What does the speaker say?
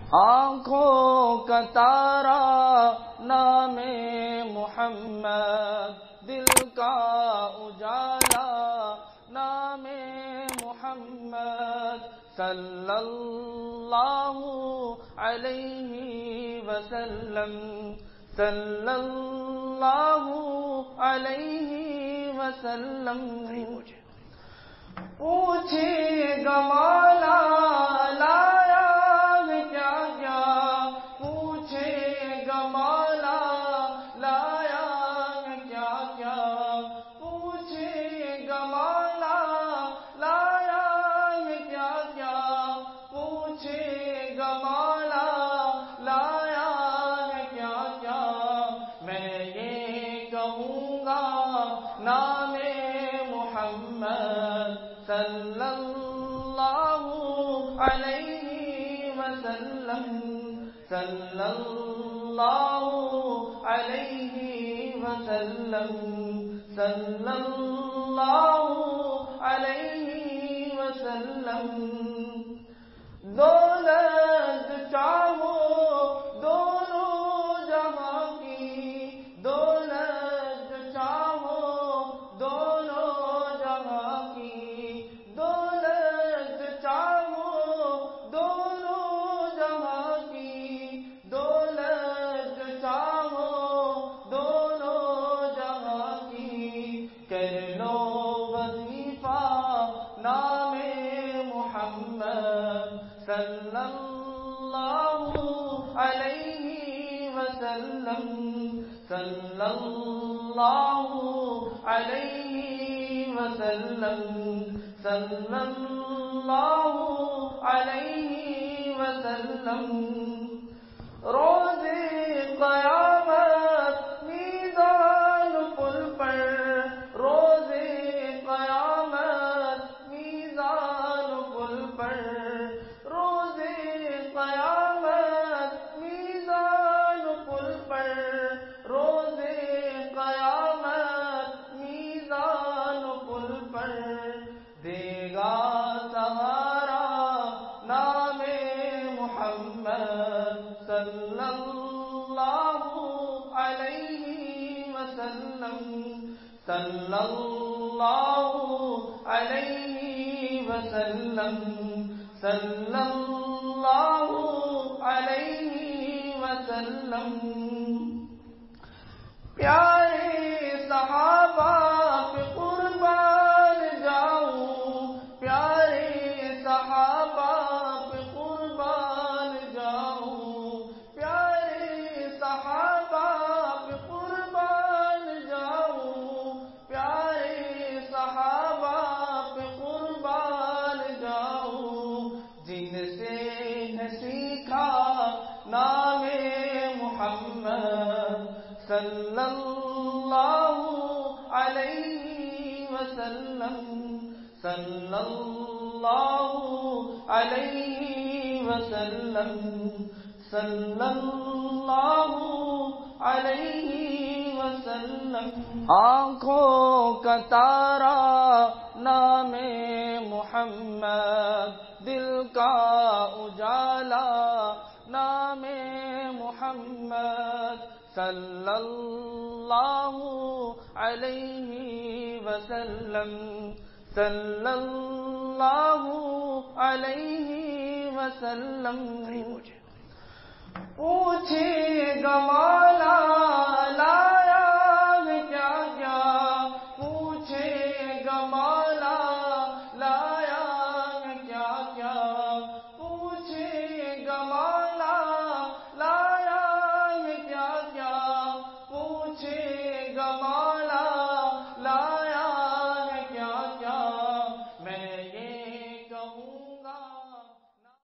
آنکھوں کا تارا نام محمد، دل کا اجالا نام محمد، صلی اللہ علیہ وسلم، صلی اللہ علیہ وسلم۔ پوچھے گا مولا لایا ہے کیا کیا، پوچھے گا مولا لایا ہے کیا کیا، پوچھے گا مولا لایا ہے کیا کیا، پوچھے گا مولا لایا ہے کیا کیا۔ میں یہ کہوں گا نام محمد، صلی اللہ علیہ وسلم، صلی اللہ علیہ وسلم، صلی اللہ علیہ وسلم۔ دولت چاہو دونوں جہاں کی، دولت چاہو دونوں جہاں کی، دولت چاہو دونوں جہاں کی، دولت چاہو دونوں جہاں کی۔ کہہ لو وظیفہ نام محمد، صلی اللہ علیہ وسلم، صلی اللہ علیہ وسلم، صلی اللہ علیہ وسلم۔ روز قیامت میزان پل پر، روز قیامت میزان پل پر، روز قیامت میزان پل پر، روز قیامت میزان پل پر۔ دے گا سہارا نام محمد، صلی اللہ علیہ وسلم، صلی اللہ علیہ وسلم، صلی اللہ علیہ وسلم۔ پیارے صحابہ پہ قربان جاؤں، پیارے صحابہ پہ قربان جاؤں، پیارے صحابہ پہ قربان جاؤں، پیارے صحابہ پہ قربان جاؤں۔ جن سے ہے سیکھا نام محمد، صلی اللہ علیہ وسلم، صلی اللہ علیہ وسلم، صلی اللہ علیہ وسلم۔ آنکھوں کا تارا نام محمد، دل کا اجالا نام محمد، صلی اللہ علیہ وسلم، صلی اللہ علیہ وسلم۔